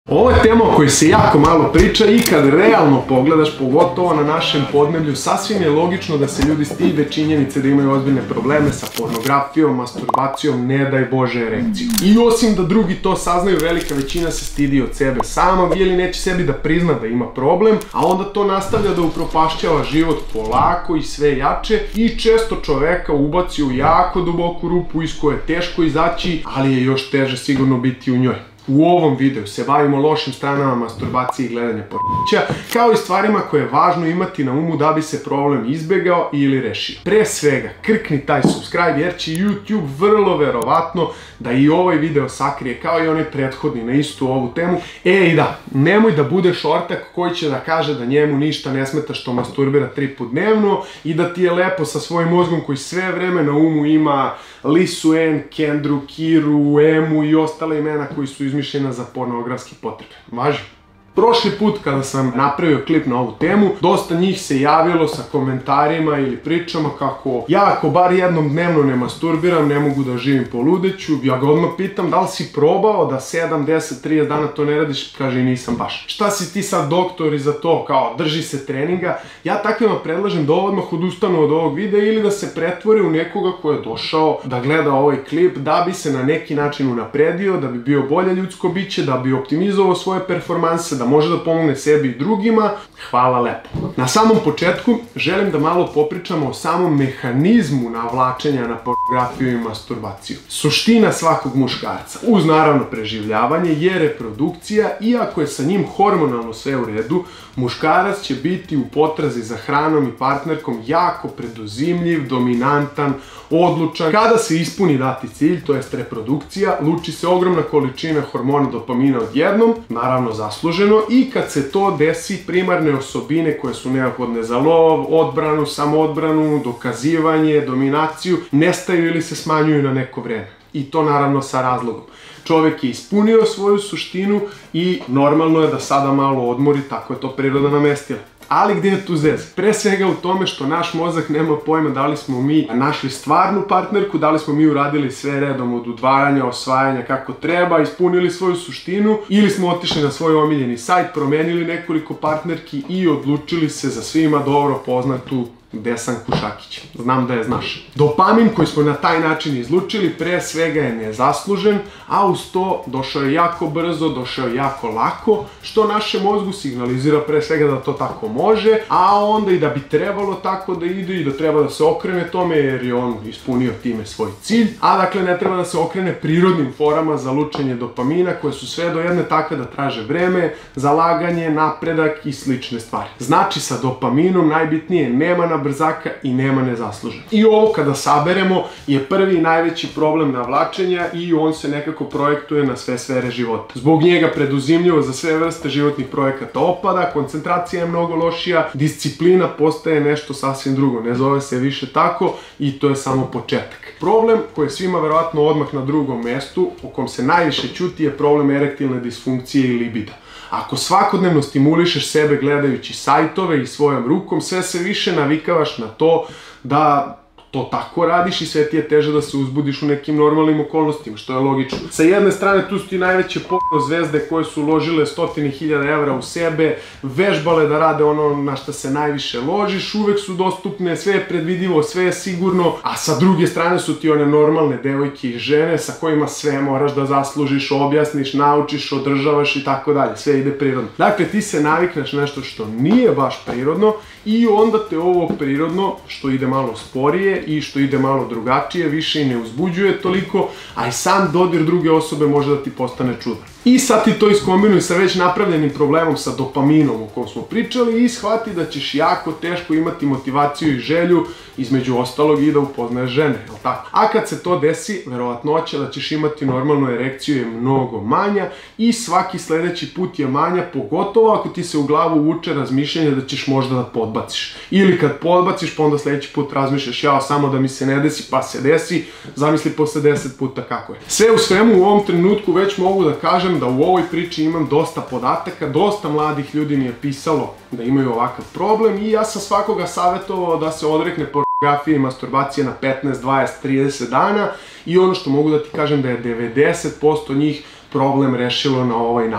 Ovo je tema o kojoj se jako malo priča i kad realno pogledaš, pogotovo na našem podneblju, sasvim je logično da se ljudi stide činjenice da imaju ozbiljne probleme sa pornografijom, masturbacijom, ne daj Bože erekciju. I osim da drugi to saznaju, velika većina se stidi od sebe sama ili neće sebi da prizna da ima problem, a onda to nastavlja da upropašćava život polako i sve jače i često čoveka ubaci u jako duboku rupu iz koje je teško izaći, ali je još teže sigurno biti u njoj. U ovom videu se bavimo lošim stranama masturbacije i gledanja pornića, kao i stvarima koje je važno imati na umu da bi se problem izbegao ili rešio. Pre svega, krkni taj subscribe jer će YouTube vrlo verovatno da i ovaj video sakrije kao i onaj prethodni na istu ovu temu. I da, nemoj da budeš ortak koji će da kaže da njemu ništa ne smeta što masturbira 3 puta dnevno i da ti je lepo sa svojim mozgom koji sve vreme na umu ima Lisu N, Kendru, Kiru, Emu i ostale imena koji su izmišljena za pornografske potrebe. Važi? Prošli put kada sam napravio klip na ovu temu, dosta njih se javilo sa komentarima ili pričama kako ja ako bar jednom dnevno ne masturbiram, ne mogu da živim po ludeću. Ja ga odmah pitam da li si probao da 7, 10, 30 dana to ne radiš, kaže i nisam baš. Šta si ti sad doktor i za to, kao drži se treninga? Ja takvima predlažem da odmah odustanu od ovog videa ili da se pretvori u nekoga ko je došao da gleda ovaj klip da bi se na neki način unapredio, da bi bio bolje ljudsko biće, da bi optimizovao svoje performanse, da može da pomogne sebi i drugima. Hvala lepo. Na samom početku želim da malo popričamo o samom mehanizmu navlačenja na pornografiju i masturbaciju. Suština svakog muškarca, uz naravno preživljavanje, je reprodukcija i ako je sa njim hormonalno sve u redu, muškarac će biti u potrazi za hranom i partnerkom jako preduzimljiv, dominantan, odlučan. Kada se ispuni dati cilj, to jest reprodukcija, luči se ogromna količina hormona dopamina odjednom, naravno zasluženo, i kad se to desi, primarne osobine koje su neophodne za lov, odbranu, samoodbranu, dokazivanje, dominaciju, nestaju ili se smanjuju na neko vreme. I to naravno sa razlogom. Čovek je ispunio svoju suštinu i normalno je da sada malo odmori, tako je to priroda namestila. Ali gdje je tu zez? Pre svega u tome što naš mozak nema pojma da li smo mi našli stvarnu partnerku, da li smo mi uradili sve redom od udvaranja, osvajanja kako treba, ispunili svoju suštinu, ili smo otišli na svoj omiljeni sajt, promenili nekoliko partnerki i odlučili se za svima dobro poznatu Desanku Šakić. Znam da je znaš. Dopamin koji smo na taj način izlučili pre svega je nezaslužen, a uz to došao je jako brzo, došao je jako lako, što našem mozgu signalizira pre svega da to tako može, a onda i da bi trebalo tako da ide i da treba da se okrene tome jer je on ispunio time svoj cilj, a dakle ne treba da se okrene prirodnim forama za lučenje dopamina koje su sve do jedne takve da traže vreme, zalaganje, napredak i slične stvari. Znači sa dopaminom najbitnije nema brzaka i nema nezasluženo. I ovo kada saberemo je prvi i najveći problem navlačenja i on se nekako projektuje na sve sfere života. Zbog njega preduzimljivo za sve vrste životnih projekata opada, koncentracija je mnogo lošija, disciplina postaje nešto sasvim drugo, ne zove se više tako i to je samo početak. Problem koji je svima verovatno odmah na drugom mestu, o kom se najviše ćuti, je problem erektilne disfunkcije i libida. Ako svakodnevno stimulišeš sebe gledajući sajtove i svojom rukom, sve se više navikavaš na to da to tako radiš i sve ti je teže da se uzbudiš u nekim normalnim okolnostima, što je logično. Sa jedne strane tu su ti najveće porno zvezde koje su uložile 100.000 evra u sebe, vežbale da rade ono na što se najviše ložiš, uvek su dostupne, sve je predvidivo, sve je sigurno, a sa druge strane su ti one normalne devojke i žene sa kojima sve moraš da zaslužiš, objasniš, naučiš, održavaš i tako dalje, sve ide prirodno. Dakle, ti se navikneš nešto što nije baš prirodno i onda te ovo prirodno, što ide malo sporije i što ide malo drugačije, više i ne uzbuđuje toliko, a i sam dodir druge osobe može da ti postane čudan. I sad ti to iskombinuj sa već napravljenim problemom sa dopaminom o kom smo pričali i shvati da ćeš jako teško imati motivaciju i želju, između ostalog i da upoznaješ žene, jel tako? A kad se to desi, verovatnoća da ćeš imati normalnu erekciju je mnogo manja i svaki sledeći put je manja, pogotovo ako ti se u glavu uvuče razmišljanje da ćeš možda da podbaciš. Ili kad podbaciš, pa onda sledeći put razmišljaš jao samo da mi se ne desi, pa se desi, zamisli posle 10 puta kako je. Sve u svemu u ovom trenutku već mogu da kažem da u ovoj priči imam dosta podataka, dosta mladih ljudi mi je pisalo da imaju ovakav problem i ja sam svakoga savjetovao da se odrekne pornografije i masturbacije na 15, 20, 30 dana i ono što mogu da ti kažem da je 90% njih problem rešilo na ovaj način.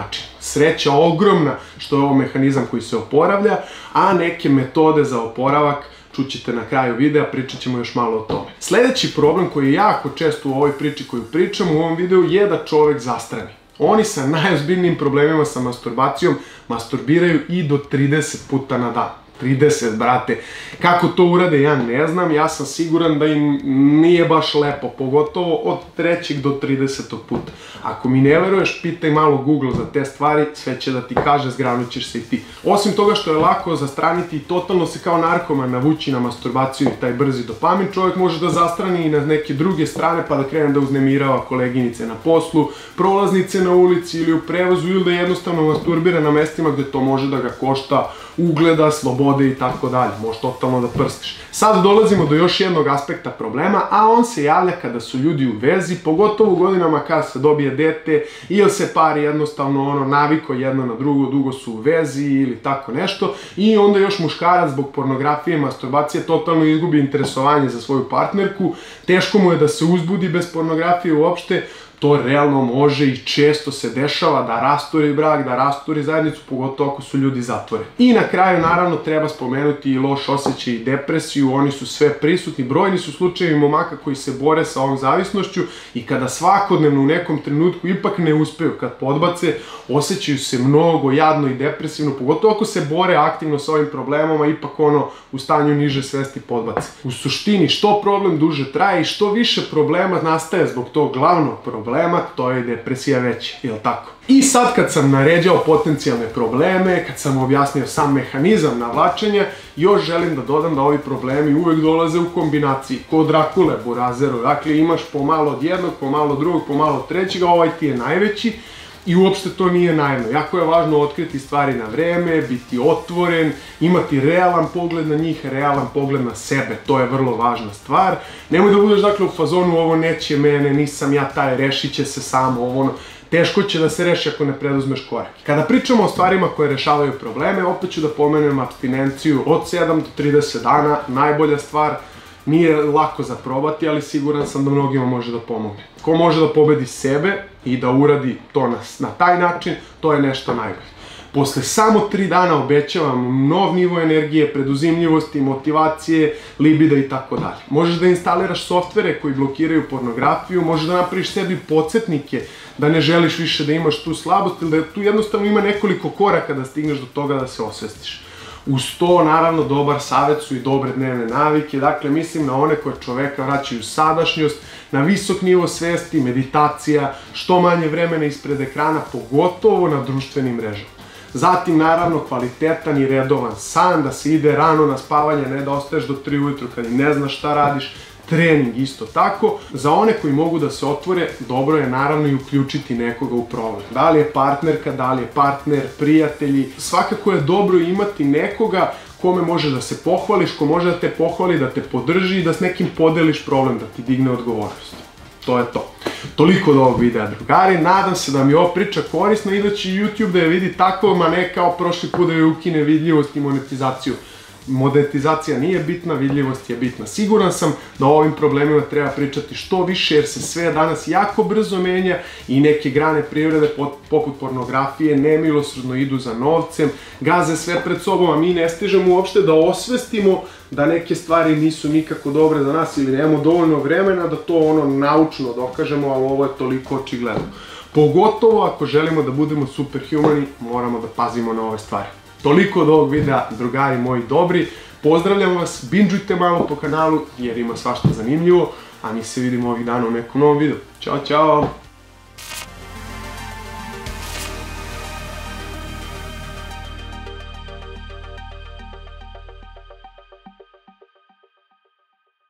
sreća ogromna što je ovo mehanizam koji se oporavlja, a neke metode za oporavak čućete na kraju videa, pričat ćemo još malo o tome. Sledeći problem koji je jako često u ovoj priči koju pričam u ovom videu je da čovek zastrani. Oni sa najozbiljnijim problemima sa masturbacijom masturbiraju i do 30 puta na dan. 30, brate. Kako to urade, ja ne znam, ja sam siguran da im nije baš lepo, pogotovo od 3. do 30. puta. Ako mi ne veruješ, pitaj malo Google za te stvari, sve će da ti kaže, zgranućeš se i ti. Osim toga što je lako zastraniti i totalno se kao narkoman navući na masturbaciju i taj brzi dopamin, čovjek može da zastrani i na neke druge strane pa da krene da uznemirava koleginice na poslu, prolaznice na ulici ili u prevozu ili da jednostavno masturbira na mestima gde to može da ga košta ugleda, slobode i tako dalje. Može totalno da prstiš. Sad dolazimo do još jednog aspekta problema, a on se javlja kada su ljudi u vezi, pogotovo u godinama kada se dobije dete ili se pari jednostavno naviko jedno na drugo, dugo su u vezi ili tako nešto i onda još muškarac zbog pornografije i masturbacije totalno izgubi interesovanje za svoju partnerku, teško mu je da se uzbudi bez pornografije uopšte. To realno može i često se dešava da rasturi brak, da rasturi zajednicu, pogotovo ako su ljudi zatvoreni. I na kraju, naravno, treba spomenuti i loš osjećaj i depresiju, oni su sve prisutni, brojni su slučajevi momaka koji se bore sa ovom zavisnošću i kada svakodnevno u nekom trenutku ipak ne uspeju, kad podbace, osjećaju se mnogo jadno i depresivno, pogotovo ako se bore aktivno sa ovim problemom, a ipak u stanju niže svesti podbace. U suštini, što problem duže traje i što više problema nastaje zbog tog glavnog problema, to je depresija veća, jel tako? I sad kad sam naređao potencijalne probleme, kad sam objasnio sam mehanizam navlačenja, još želim da dodam da ovi problemi uvek dolaze u kombinaciji, kod Drakule, Burazeru, dakle imaš pomalo od jednog, pomalo od drugog, pomalo od trećega, ovaj ti je najveći i uopšte to nije naivno. Jako je važno otkriti stvari na vreme, biti otvoren, imati realan pogled na njih, realan pogled na sebe, to je vrlo važna stvar. Nemoj da budeš dakle u fazonu ovo neće mene, nisam ja taj, rešit će se samo, ovo ono. Teško će da se reši ako ne preduzmeš korak. Kada pričamo o stvarima koje rešavaju probleme, opet ću da pomenem apstinenciju od 7 do 30 dana, najbolja stvar. Nije lako za probati, ali siguran sam da mnogima može da pomogne. Ko može da pobedi sebe i da uradi to na taj način, to je nešto najbolje. Posle samo 3 dana obećavam nov nivo energije, preduzimljivosti, motivacije, libida i tako dalje. Možeš da instaliraš softvere koji blokiraju pornografiju, možeš da napraviš sebi podsjetnike da ne želiš više da imaš tu slabost ili da tu jednostavno ima nekoliko koraka da stigneš do toga da se osvestiš. Uz to, naravno, dobar savjet su i dobre dnevne navike, dakle, mislim na one koje čoveka vraćaju u sadašnjost, na visok nivo svesti, meditacija, što manje vremena ispred ekrana, pogotovo na društvenim mrežama. Zatim, naravno, kvalitetan i redovan san, da se ide rano na spavanje, ne da ostaješ do 3 ujutru kad ne znaš šta radiš, trening isto tako. Za one koji mogu da se otvore, dobro je naravno i uključiti nekoga u problem. Da li je partnerka, da li je partner, prijatelji, svakako je dobro imati nekoga kome može da se pohvališ, ko može da te pohvali, da te podrži i da s nekim podeliš problem, da ti digne odgovornost. To je to. Toliko od ovog videa, drugari. Nadam se da mi ova priča korisna i da će YouTube da je vidi tako, ma ne kao prošli put da je ukine vidljivost i monetizaciju. Monetizacija nije bitna, vidljivost je bitna. Siguran sam da o ovim problemima treba pričati što više jer se sve danas jako brzo menja i neke grane privrede poput pornografije nemilosrdno idu za novcem, gaze sve pred sobom, a mi ne stižemo uopšte da osvestimo da neke stvari nisu nikako dobre za nas ili nemamo dovoljno vremena da to naučno dokažemo, ali ovo je toliko očigledno. Pogotovo ako želimo da budemo superhumani, moramo da pazimo na ove stvari. Toliko od ovog videa, drugari moji dobri. Pozdravljam vas, binđujte malo po kanalu jer ima svašta zanimljivo, a mi se vidimo ovih dana u nekom novom videu. Ćao, ćao!